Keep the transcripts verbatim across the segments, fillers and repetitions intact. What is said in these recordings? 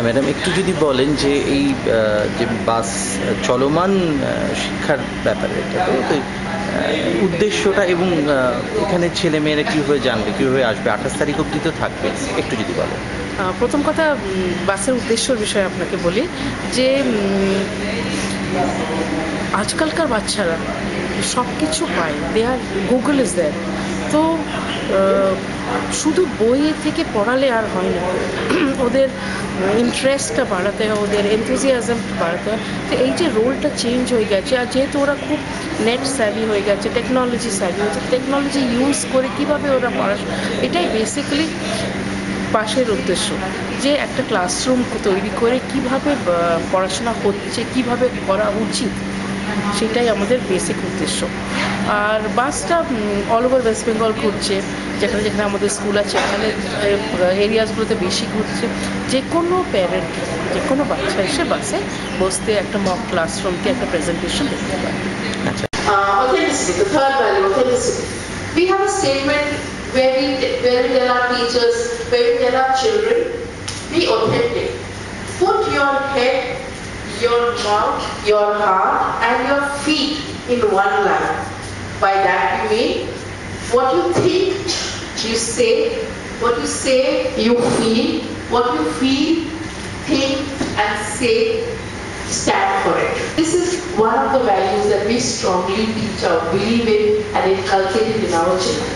হ্যাঁ ম্যাডাম, একটু যদি বলেন যে এই যে বাস চলমান শিক্ষার ব্যাপারে এটাতে উদ্দেশ্যটা এবং এখানে ছেলেমেয়েরা কীভাবে জানবে, কীভাবে আসবে, আঠাশ তারিখ অবধি তো থাকবে, একটু যদি বলেন। প্রথম কথা, বাসের উদ্দেশ্যর বিষয়ে আপনাকে বলি যে আজকালকার বাচ্চারা সব কিছু পায়, দে আর গুগল ইজ দেয়ার। তো শুধু বই থেকে পড়ালে আর হয় না, ওদের ইন্টারেস্টটা বাড়াতে হয়, ওদের এনথুজিয়াজমটা বাড়াতে হয়। তো এই যে রোলটা চেঞ্জ হয়ে গেছে, আর যেহেতু ওরা খুব নেট স্যাভি হয়ে গেছে, টেকনোলজি স্যাভি হয়েছে, টেকনোলজি ইউজ করে কীভাবে ওরা পড়াশোনা, এটাই বেসিক্যালি পাশের উদ্দেশ্য, যে একটা ক্লাসরুম তৈরি করে কিভাবে পড়াশোনা হচ্ছে, কিভাবে করা উচিত, সেটাই আমাদের বেসিক উদ্দেশ্য। আর বাসটা অল ওভার ওয়েস্ট বেঙ্গল ঘুরছে, যেখানে যেখানে আমাদের স্কুল আছে এখানে এরিয়াসগুলোতে বেশি ঘুরছে। যে কোনো প্যারেন্ট, যে কোনো বাচ্চা এসে বাসে বসতে একটা মক ক্লাসরুমকে একটা প্রেজেন্টেশন দেখতে পারে। Authenticity, the third value, authenticity. We have a statement where we, where we tell our teachers, where we tell our children, be authentic. Put your head, your mouth, your heart and your feet in one line. By that you mean what you think, you say, what you say, you feel, what you feel, think and say, stand for it. This is one of the values that we strongly teach our, believe in and inculcate it in our children.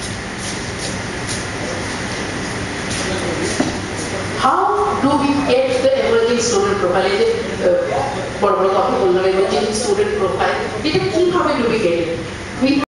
How do we get the emerging student profile? Is it uh, emerging student profile? How do we get it? We